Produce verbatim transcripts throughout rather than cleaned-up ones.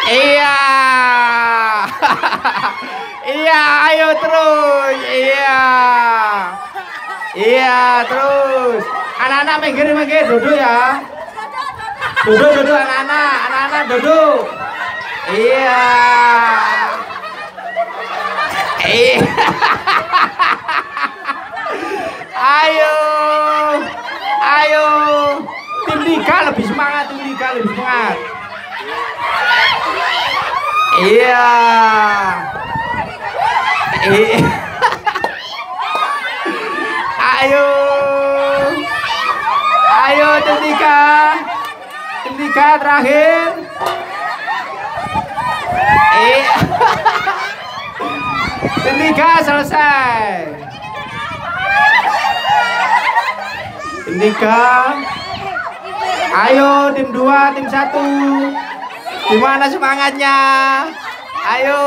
Iya. Iya, ayo terus. Iya. Iya, terus. Anak-anak minggir-minggir duduk ya. Duduk, duduk anak-anak, anak-anak duduk. Iya. Iya. Ayo. Ayo. Tim tiga lebih semangat, tim tiga lebih semangat. Iya. Iya. Ayo. Ayo tim tiga. Tim tiga terakhir. Iya. Tim tiga selesai. Tim tiga. Ayo tim dua, tim satu. Gimana semangatnya? Ayo.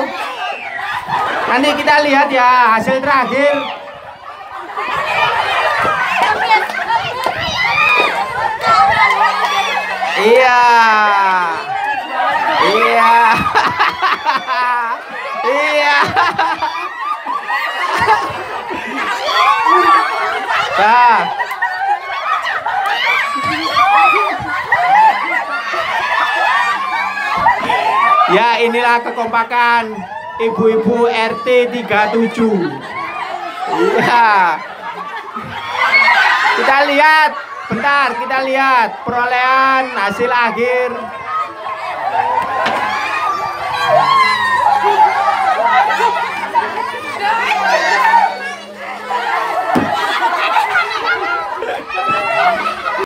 Nanti kita lihat ya hasil terakhir. Iya. Iya. Iya. Nah. Ya, inilah kekompakan ibu-ibu R T tiga puluh tujuh. Iya. Kita lihat, bentar kita lihat perolehan hasil akhir